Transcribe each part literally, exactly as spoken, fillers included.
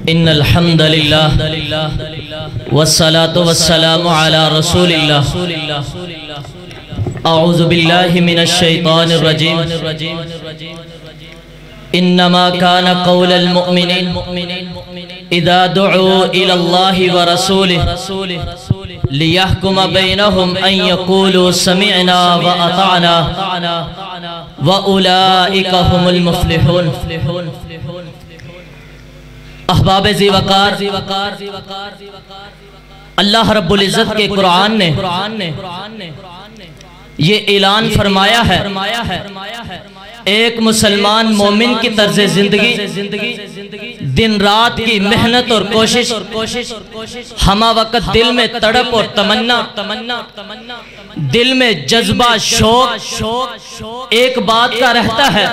ان الحمد للہ والصلاة والسلام علی رسول اللہ اعوذ باللہ من الشیطان الرجیم انما كان قول المؤمنین اذا دعوا الى اللہ ورسولہ ليحكم بينهم ان يقولوا سمعنا واطعنا واولئك هم المفلحون۔ احباب ذی وقار، اللہ رب العزت کے قرآن نے یہ اعلان فرمایا ہے ایک مسلمان مومن کی طرز زندگی دن رات کی محنت اور کوشش ہمہ وقت دل میں تڑپ اور تمنا دل میں جذبہ شوق ایک بات کا رہتا ہے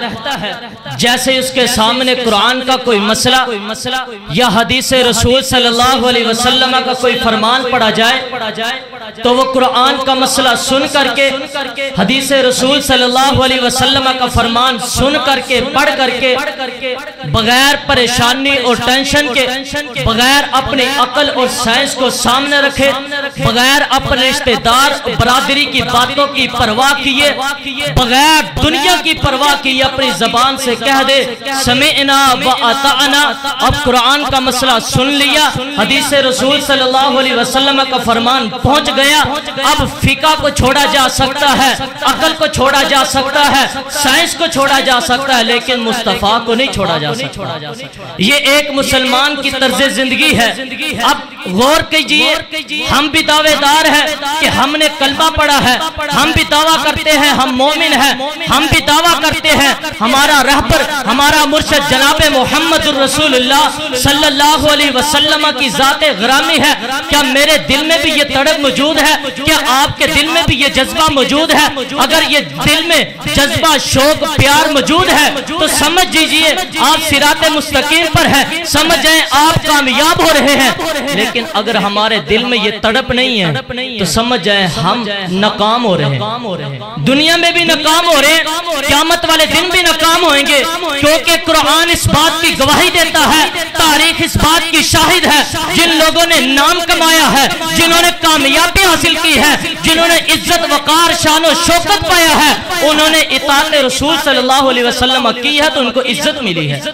جیسے اس کے سامنے قرآن کا کوئی مسئلہ یا حدیث رسول صلی اللہ علیہ وسلم کا کوئی فرمان پڑھا جائے تو وہ قرآن کا مسئلہ سن کر کے حدیث رسول صلی اللہ علیہ وسلم کا فرمان سن کر کے پڑھ کر کے بغیر پریشانی اور ٹینشن کے بغیر اپنی عقل اور سائنس کو سامنے رکھے بغیر اپنے رشتہ دار برادری کی باتوں کی پرواہ کیے بغیر دنیا کی پرواہ کیے اپنی زبان سے کہہ دے سمعنا و اطعنا۔ اب قرآن کا مسئلہ سن لیا، حدیث رسول صلی اللہ علیہ وسلم کا فرمان پہنچ گیا، اب فقہ کو چھوڑا جا سکتا ہے، عقل کو چھوڑا جا سکتا ہے، سائنس کو چھوڑا جا سکتا ہے، لیکن مصطفیٰ کو نہیں چھوڑا جا سکتا۔ یہ ایک مسلمان کی طرز زندگی ہے۔ اب غور کیجئے، ہم بھی دعوے دار ہیں کہ ہم نے کلمہ پڑھا ہے، ہم بھی دعویٰ کرتے ہیں ہم مومن ہیں، ہم بھی دعویٰ کرتے ہیں ہمارا رہبر ہمارا مرشد جناب محمد الرسول اللہ صلی اللہ علیہ وسلم کی ذات غرامی ہے۔ کیا میرے دل میں بھی یہ تڑپ موجود ہے؟ کیا آپ کے دل میں بھی یہ جذبہ موجود ہے؟ اگر یہ دل میں جذبہ شوق پیار موجود ہے تو سمجھ جیجئے آپ صراط مستقیم پر ہیں، سمجھ جائیں آپ کامیاب ہو رہے ہیں۔ لیکن اگر ہمارے دل میں یہ تڑپ نہیں ہے تو سمجھ جائیں ہم ناکام ہو رہے ہیں، دنیا میں بھی ناکام ہو رہے ہیں، قیامت والے دن بھی ناکام ہوئیں گے، کیونکہ قرآن اس بات کی گواہی دیتا ہے، تاریخ اس بات کی شاہد ہے، جن لوگوں نے نام کمایا ہے، جنہوں نے کامیابی حاصل کی ہے، جنہوں نے عزت وقار شان و شوکت پایا ہے، انہوں نے اطاعت رسول صلی اللہ علیہ وسلم کی ہے تو ان کو عزت ملی ہے۔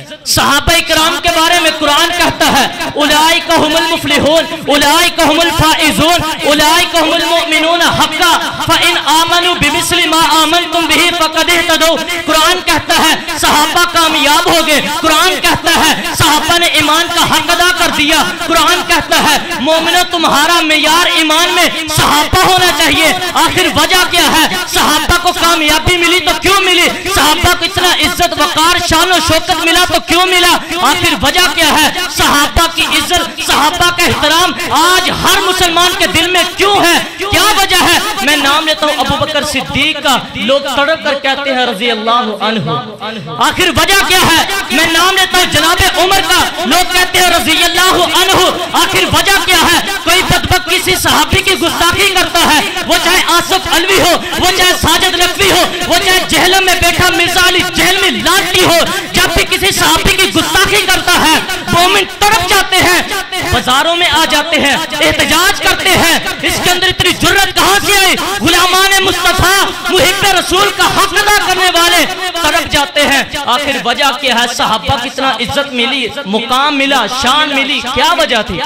صحابہ کرام کے بارے میں قرآن کہتا ہے اولئک هم المفلحون اولئک هم الفائزون اولئک هم المؤمنون حقا فإن آمنوا بمثل ما آمنتم به فقد اهتدوا۔ قرآن کہتا ہے صحابہ کامیاب ہو گئے، قرآن کہتا ہے صحابہ نے ایمان کا حق ادا کر دیا، قرآن کہتا ہے مومنوں تمہارا معیار ایمان میں صحابہ ہونا چاہیے۔ آخر وجہ کیا ہے؟ صحابہ کو کامیابی ملی تو کیوں ملی؟ صحابہ کو اتنا عزت وقار شان و شوکت ملا تو کیوں ملا؟ آخر وجہ کیا ہے؟ صحابہ کی عزت صحابہ کا احترام آج ہر مسلمان کے دل میں کیوں ہے؟ کیا وجہ ہے؟ میں نام لیتا ہوں ابو بکر صدیق کا، لوگ تڑپ کر کہتے ہیں رضی اللہ عنہ۔ آخر وجہ کیا ہے؟ میں نام لیتا ہوں جناب عمر کا، لوگ کہتے ہیں رضی اللہ عنہ۔ آخر وجہ کیا ہے؟ کوئی بدبخت کسی صحابی کی گستاخی کرتا ہے، وہ چاہے آصف علوی ہو، وہ چاہے ساجد نقوی ہو، وہ چاہے جہلم میں بیٹھا مرزا علی جہلمی لاٹھی ہو، جب بھی کسی صحابی کی گستاخی کرتا ہے مومن تڑپ جاتے ہیں، بازاروں میں آ جاتے ہیں، احتجاج کرتے ہیں۔ اس کے اندر اتنی جرت کہاں سے آئی؟ غلامان مصطفیٰ محب رسول کا حق ادا کرنے والے تڑپ جاتے ہیں۔ آخر وجہ کیا ہے؟ صحابہ کتنا عزت ملی، مقام ملا، شان ملی، کیا وجہ تھی؟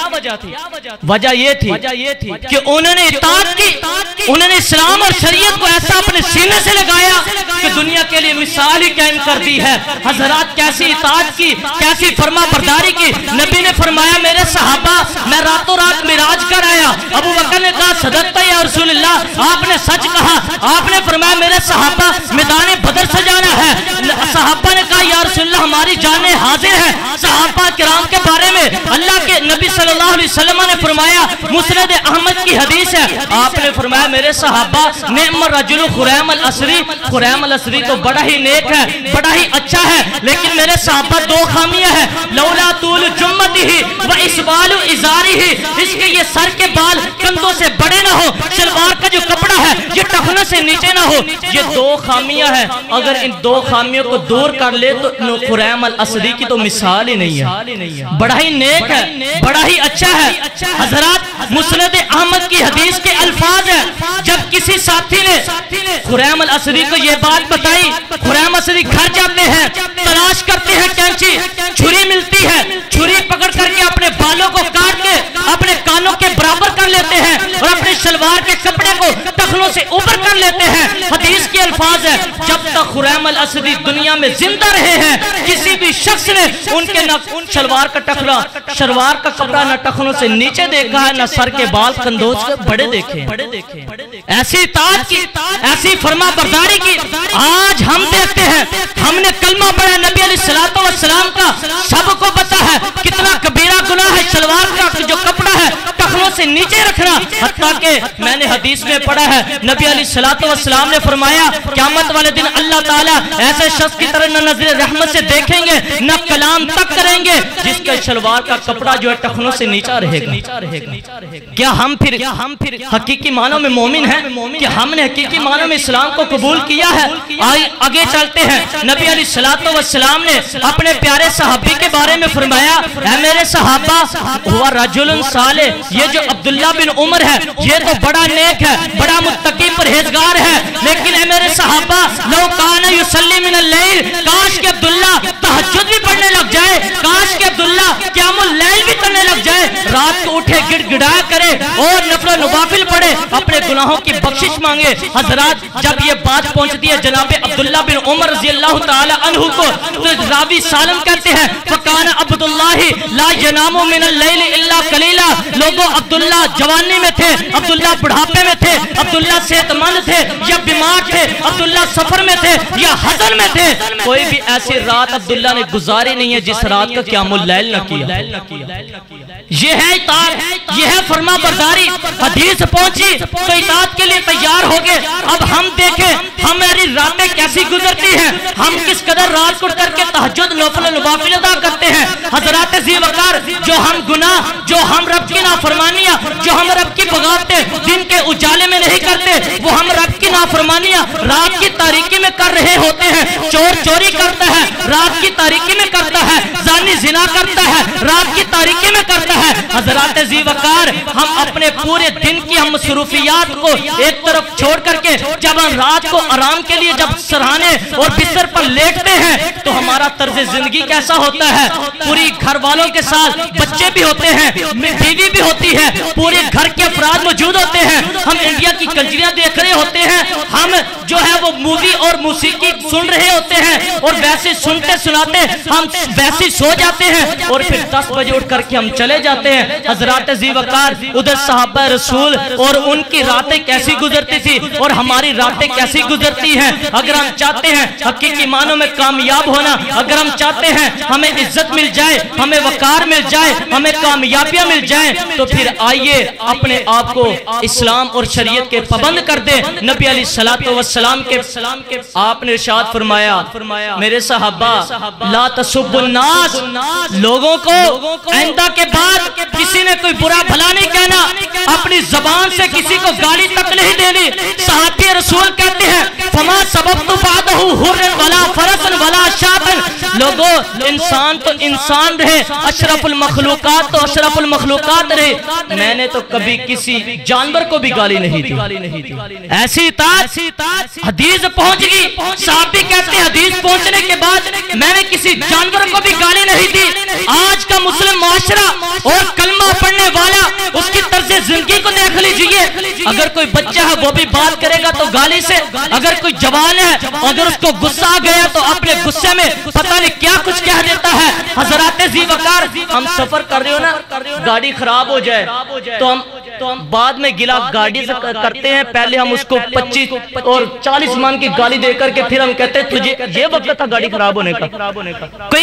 وجہ یہ تھی کہ انہوں نے اطاعت کی، انہوں نے اسلام اور شریعت کو ایسا اپنے سینے سے لگایا کہ دنیا کے لیے مثال ہی قائم کر دی ہے۔ حضرات کیسی اطاعت کی، کیسی فرما برداری کی۔ نبی نے فرمایا میرے صحابہ میں راتوں رات معراج کر آیا۔ ابو بکر نے کہا صدقت یا رسول اللہ، آپ نے سچ کہا۔ آپ نے فرمایا میرے صحابہ میدان بدر سے جانا ہے۔ صحابہ نے کہا یا رسول اللہ ہماری جانیں حاضر ہیں۔ صحابہ کرام کے بارے میں اللہ کے نبی صلی اللہ علیہ وسلم نے فرمایا، مسند احمد کی حدیث ہے، آپ نے فرمایا میرے صحابہ نعم الرجل خریم الاسری، خریم الاسری تو بڑا ہی نیک ہے، بڑا ہی اچھا ہے، لیکن میرے صحابہ دو خامیاں ہیں، لولا طول جمتی و اسبال ازاری ہی، اس کے یہ سر کے بال کندھوں سے بڑے نہ ہو، شلوار کا جو کپڑا ہے یہ ٹخنوں سے نیچے نہ ہو، یہ دو خامیاں ہیں۔ اگر ان دو خامیوں کو دور کر لے تو خریم الاسدی کی تو مثال ہی نہیں ہے، بڑا ہی نیک ہے، بڑا ہی اچھا ہے۔ حضرات مسند احمد کی حدیث کے الفاظ ہیں، جب کسی ساتھی نے خریم الاسدی کو یہ بات بتائی، خریم الاسدی گھر جاتے ہیں، تلاش کرتے ہیں کینچی، چھری ملتی ہے، چھری پکڑ کر کے اپنے بالوں کو کاٹ کے اپنے کانوں کے برابر کر لیتے ہیں اور اپنے شلوار کے کپڑے کو ٹخنوں سے اوپر کر لیتے ہیں۔ حدیث کے الفاظ ہے، جب تک خریم الاسدی دنیا میں زندہ رہے ہیں کسی بھی شخص نے ان کے نہ شلوار کا ٹخنا شلوار کا کپڑا نہ ٹخنوں سے نیچے دیکھا ہے، نہ سر کے بال کندوز کے بڑے دیکھے ہیں۔ ایسی اطاعت کی، ایسی فرما برداری کی آج ہم دیکھتے ہیں۔ ہم نے کلمہ پڑھا نبی علیہ الصلوۃ والسلام کا، سب کو پتا ہے کتنا کبیرہ گناہ ہے شلوار کا جو کپڑا ہے ٹخنوں سے نیچے رکھنا، حتیٰ کہ میں نے حدیث میں پڑھا ہے نبی علیہ الصلوۃ والسلام نے فرمایا قیامت والے دن اللہ تعالیٰ ایسے شخص کی طرح نہ نظر رحمت سے دیکھیں گے نہ کلام تک کریں گے جس کے شلوار کا کپڑا جو ہے ٹخنوں سے نیچا رہے گا۔ کیا ہم پھر ہم پھر حقیقی معنوں میں مومن ہیں کہ ہم نے حقیقی معنوں میں اسلام کو قبول کیا ہے؟ آگے چلتے ہیں، نبی علیہ الصلوۃ والسلام نے اپنے پیارے صحابی کے بارے میں فرمایا، اے میرے صحابہ ہوا رجل صالح، یہ جو عبداللہ بن عمر ہے یہ تو بڑا نیک ہے، بڑا متقی پرہیزگار ہے، لیکن اے میرے صحابہ لو کان یصلی من اللیل، کاش کہ عبداللہ تہجد بھی پڑھنے لگ جائے، کاش کہ عبداللہ قیام اللیل بھی کرنے لگ جائے، رات کو اٹھے گڑ گڑایا کرے اور نفل و نوافل پڑھے، اپنے گناہوں کی بخشش مانگے۔ حضرات جب یہ بات پہنچتی ہے جناب عبداللہ بن عمر رضی اللہ تعالی عنہ کو تو راوی سالم کہتے ہیں فکان عبداللہ لا ینام من اللیل الا قلیلا، لوگوں عبداللہ جوانی میں تھے، عبداللہ بڑھاپے میں تھے، عبداللہ صحت مند تھے یا بیمار تھے، عبداللہ سفر میں تھے یا حضر میں تھے، کوئی بھی ایسی رات عبداللہ نے گزاری نہیں ہے جس رات کا قیام اللیل نہ کیا۔ یہ ہے اطاعت، یہ ہے فرما برداری۔ حدیث پہنچی تو اطاعت کے لیے تیار ہو گئے۔ اب ہم دیکھیں ہماری راتیں کیسی گزرتی ہیں، ہم کس قدر رات کو کر کے تہجد نوافل نوافل ادا کرتے ہیں۔ حضرات ذی وقار، جو ہم گناہ، جو ہم رب کی نافرمانیاں، جو ہم رب کی بغاوتیں دن کے اجالے میں نہیں کرتے، وہ ہم رب کی نافرمانیاں رات کی تاریکی میں کر رہے ہوتے ہیں۔ چور چوری کرتا ہے رات کی تاریکی میں کرتا ہے، زانی زنا کرتا ہے رات کی تاریکی میں کرتا ہے۔ حضرات ذی وقار، ہم اپنے پورے دن کی ہم مصروفیات کو ایک طرف چھوڑ کر کے جب ہم رات کو آرام کے لیے جب سرہانے اور بستر پر لیٹتے ہیں تو ہمارا طرز زندگی کیسا ہوتا ہے؟ پوری گھر والوں کے ساتھ بچے بھی ہوتے ہیں، بیوی بھی ہوتی ہے، پورے گھر کے افراد موجود ہوتے ہیں، ہم انڈیا کی کنجریاں دیکھ رہے ہوتے ہیں، ہم جو ہے وہ مووی اور موسیقی سن رہے ہوتے ہیں اور ویسے سنتے سناتے ہم ویسے سو جاتے ہیں اور پھر دس بجے اٹھ کر کے ہم چلے جاتے ہیں۔ حضرات ذی وقار، ادھر صحابہ رسول اور ان کی راتیں کیسی گزرتی تھی اور ہماری راتیں کیسی گزرتی ہیں۔ اگر ہم چاہتے ہیں حقیقی معنوں میں کامیاب ہونا، اگر ہم چاہتے ہیں ہمیں عزت مل جائے، ہمیں وقار مل جائے، ہمیں کامیابیاں مل جائیں، تو پھر آئیے اپنے آپ کو اسلام اور شریعت کے پابند کر دیں۔ نبی علیہ الصلوۃ والسلام کے آپ نے ارشاد فرمایا میرے صحابہ لا تسبوا الناس، لوگوں کو آئندہ کے بعد کسی نے کوئی برا بھلا نہیں کہنا، اپنی زبان سے کسی کو گالی تک نہیں دینی۔ صحابی رسول کہتے ہیں فما سببت بعدہ حرا ولا فرسا ولا شاتا، لوگوں انسان تو انسان رہے، اشرف المخلوقات تو اشرف المخلوقات رہے، میں نے تو کبھی کسی جانور کو بھی گالی نہیں دی۔ ایسی اطاعت حدیث پہنچ گئی، صحابی کہتے ہیں حدیث پہنچنے کے بعد میں نے کسی جانور کو بھی گالی نہیں دی۔ آج کا مسلم معاشرہ اور کلمہ پڑھنے والا اس کی طرز زندگی کو دیکھ لیجئے، اگر کوئی بچہ ہے وہ بھی بات کرے گا تو گالی سے، اگر کوئی جوان ہے اگر اس کو غصہ آ گیا تو اپنے غصے میں پتہ نہیں کیا کچھ کہہ دیتا ہے۔ حضرات ذی وقار، ہم سفر کر رہے ہو نا، گاڑی خراب ہو جائے تو ہم تو ہم بعد میں گلا گاڑی سے کرتے ہیں، پہلے ہم اس کو پچیس اور چالیس مان کی گالی دے کر کے پھر ہم کہتے ہیں تجھے یہ وقت تھا گاڑی خراب ہونے کا۔ کوئی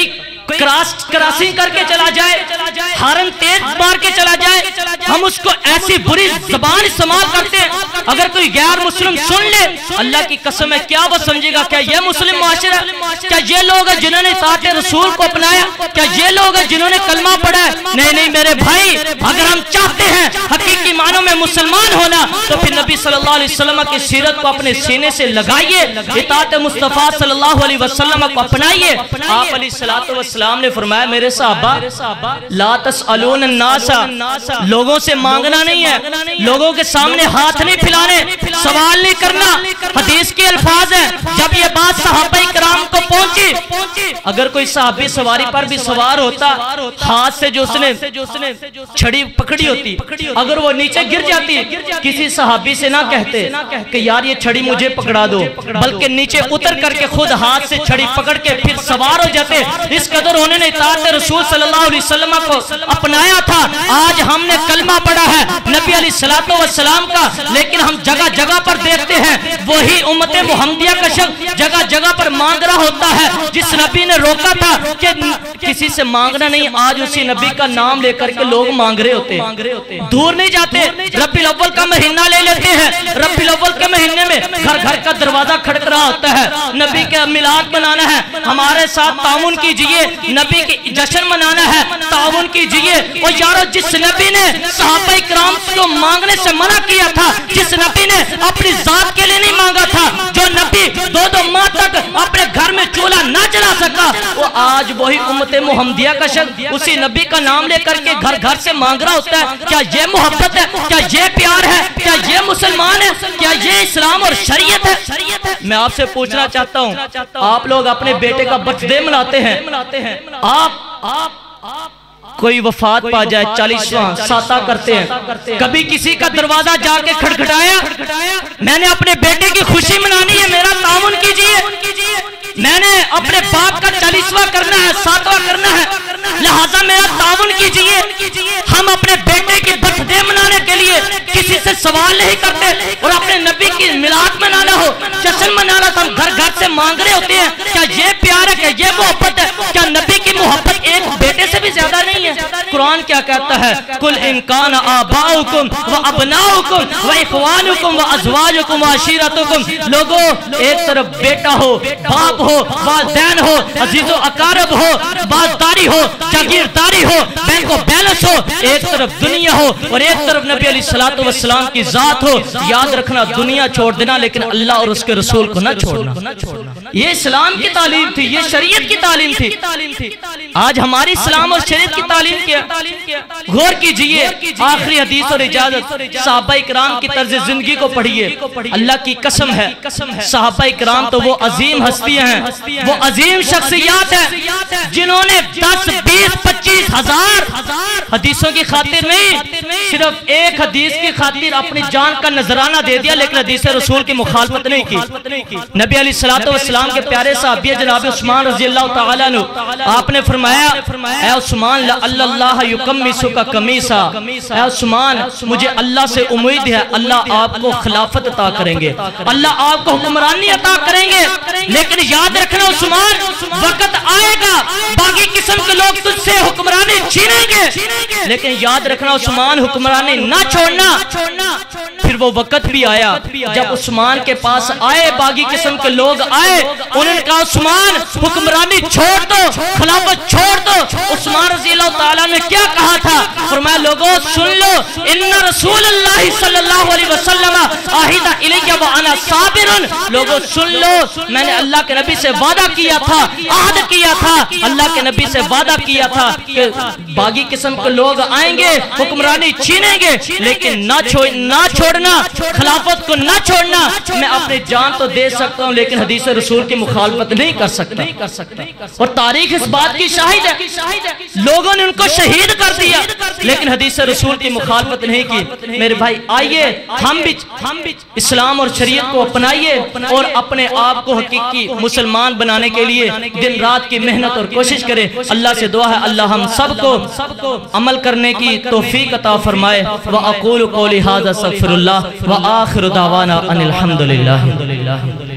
کراس کراسنگ کر کے چلا جائے، ہارن تیز مار کے چلا جائے، ہم اس کو ایسی بری زبان استعمال کرتے ہیں، اگر کوئی غیر مسلم سن لے اللہ کی قسم ہے کیا وہ سمجھے گا؟ کیا یہ مسلم معاشرہ ہے؟ کیا یہ لوگ ہیں جنہوں نے اطاعت رسول کو اپنایا؟ کیا یہ لوگ ہیں جنہوں نے کلمہ پڑھا ہے؟ نہیں نہیں میرے بھائی، اگر ہم چاہتے ہیں حقیقی معنوں میں مسلمان ہونا تو پھر نبی صلی اللہ علیہ وسلم کی سیرت کو اپنے سینے سے لگائیے، اطاعت مصطفیٰ صلی اللہ علیہ وسلم کو اپنائیے۔ آپ علیہ السلام نے فرمایا میرے صحابہ لا تسألون الناس، لوگوں سے مانگنا نہیں ہے، لوگوں کے سامنے ہاتھ نہیں پھیلانے، سوال نہیں کرنا۔ حدیث کے الفاظ ہیں جب یہ بات صحابہ کرام کو پہنچی، اگر کوئی صحابی سواری پر بھی سوار ہوتا، ہاتھ سے جو اس نے چھڑی پکڑی ہوتی اگر وہ نیچے گر جاتی، کسی صحابی سے نہ کہتے کہ یار یہ چھڑی مجھے پکڑا دو، بلکہ نیچے اتر کر کے خود ہاتھ سے چھڑی پکڑ کے پھر سوار ہو جاتے۔ اس قدر انہوں نے اطاعت رسول صلی اللہ علیہ وسلم کو اپنایا تھا۔ آج ہم نے کلمہ پڑھا ہے نبی علیہ السلام کا، لیکن ہم جگہ جگہ پر دیکھتے ہیں وہی امت محمدیہ کا شخص جگہ جگہ پر مانگ رہا ہوتا ہے جس نبی نے روکا تھا کہ کسی سے مانگنا نہیں، آج اسی نبی کا نام لے کر کے لوگ مانگ رہے ہوتے ہیں، دور نہیں جاتے۔ ربیع الاول کا مہینہ لے لیتے ہیں، ربیع الاول کے مہینے میں گھر گھر کا دروازہ کھڑک رہا ہوتا ہے، نبی کا میلاد منانا ہے، ہمارے ساتھ تعاون کیجئے، نبی کی جشن منانا ہے، تعاون کیجئے۔ اور یارو جس نبی نے صحابہ کرام کو مانگنے سے منع کیا تھا، جس نبی نے اپنی ذات کے لیے نہیں مانگا تھا، جو نبی دو دو ماہ تک اپنے گھر میں چولہا نہ جلا سکا، وہ آج وہی امت محمدیہ کا شخص اسی نبی کا نام لے کر کے گھر گھر سے مانگ رہا ہوتا ہے۔ کیا یہ محبت ہے؟ کیا یہ پیار ہے؟ کیا یہ مسلمان ہے؟ کیا یہ اسلام اور شریعت ہے؟ میں آپ سے پوچھنا چاہتا ہوں، آپ لوگ اپنے بیٹے کا برتھ ڈے مناتے ہیں، آپ کوئی وفات پا جائے چالیسواں ساتہ کرتے ہیں، کبھی کسی کا دروازہ جا کے کھڑکھڑایا میں نے اپنے بیٹے کی خوشی منانی ہے میرا تعاون کیجئے، میں نے اپنے باپ کا چالیسواں کرنا ہے، ساتواں کرنا ہے، لہذا میرا تعاون کیجئے۔ ہم اپنے بیٹے کی برتھ ڈے منانے کے لیے کسی سے سوال نہیں کرتے، اور اپنے نبی کی میلاد منانا ہو، جشن منانا تو ہم گھر گھر سے مانگ رہے ہوتے ہیں۔ کیا یہ پیار ہے؟ کیا یہ محبت ہے؟ کیا نبی کی محبت ایک بیٹے سے بھی زیادہ نہیں ہے؟ قرآن کیا کہتا ہے؟ قُلْ إِنْ كَانَ آبَاؤُكُمْ وَأَبْنَاؤُكُمْ وَإِخْوَانُكُمْ وَأَزْوَاجُكُمْ وَعَشِيرَتُكُمْ، لوگوں ایک طرف بیٹا ہو، باپ ہو، والدین ہو، عزیز و اقارب ہو، بازداری ہو، جاگیرداری ہو، بینک و بیلنس ہو، ایک طرف دنیا ہو اور ایک طرف نبی علیہ السلام کی ذات ہو۔ یاد رکھنا دنیا چھوڑ دینا لیکن اللہ اور اس کے رسول کو نہ چھوڑنا۔ یہ اسلام کی تعلیم تھی، یہ شریعت کی تعلیم تھی۔ آج ہماری اسلام اور شریعت کی تعلیم کیا؟ غور کیجئے، آخری حدیث اور اجازت، صحابہ اکرام کی طرز زندگی کو پڑھئے۔ اللہ کی قسم ہے صحابہ اکرام تو وہ عظیم ہستیاں ہیں، وہ عظیم شخصیات ہیں جنہوں نے دس بیس پچیس ہزار حدیثوں کی خاطر نہیں، صرف ایک حدیث کی خاطر اپنی جان کا نذرانہ دے دیا لیکن حدیث رسول کی مخالفت نہیں کی۔ نبی علیہ السلام کے پیارے صحابی جناب عثمان رضی اللہ تعالیٰ عنہ، آپ نے فرمایا اے عثمان لعل اللہ یکمسک قمیصا، اے عثمان مجھے اللہ سے امید ہے اللہ آپ کو خلافت عطا کریں گے، اللہ آپ کو حکمرانی عطا کریں گے، لیکن یاد رکھنا عثمان وقت آئے گا باقی قسم کے لوگ تجھ سے حکمرانی چھینیں گے، لیکن یاد رکھنا عثمان حکمرانی نہ چھوڑنا۔ پھر وہ وقت بھی آیا جب عثمان کے پاس آئے باقی قسم کے لوگ آئے، انہوں نے کہا عثمان حکمرانی چھوڑ دو، خلافت چھوڑ دو۔ عثمان رضی اللہ تعالیٰ نے کیا کہا تھا؟ فرمایا لوگوں سن لو، ان رسول اللہ صلی اللہ علیہ وسلم عہد الیہ وانا صابر، لوگوں سن لو میں نے اللہ کے نبی سے وعدہ کیا تھا، عہد کیا تھا، اللہ کے نبی سے وعدہ کیا تھا کہ باقی قسم کے لوگ آئیں گے حکمرانی چھینیں گے لیکن نہ چھوڑنا، خلافت کو نہ چھوڑنا۔ میں اپنی جان تو دے سکتا ہوں لیکن حدیث رسول کی مخالفت نہیں کر سکتا، اور تاریخ اس بات کی شاہد ہے لوگوں نے ان کو شہید کر دیا لیکن حدیث رسول کی مخالفت نہیں کی۔ میرے بھائی آئیے ہم بھی اسلام اور شریعت کو اپنائیے اور اپنے آپ کو حقیقی مسلمان بنانے کے لیے دن رات کی محنت اور کوشش کریں۔ اللہ سے دعا ہے اللہ ہم سب کو عمل کرنے کی توفیق عطا فرمائے۔ وَأَقُولُ قَوْلِي هَذَا اسْتَغْفِرُ اللَّهَ وَآخِرُ دَعْوَانَا أَنِ الْحَمْدُ لِلَّهِ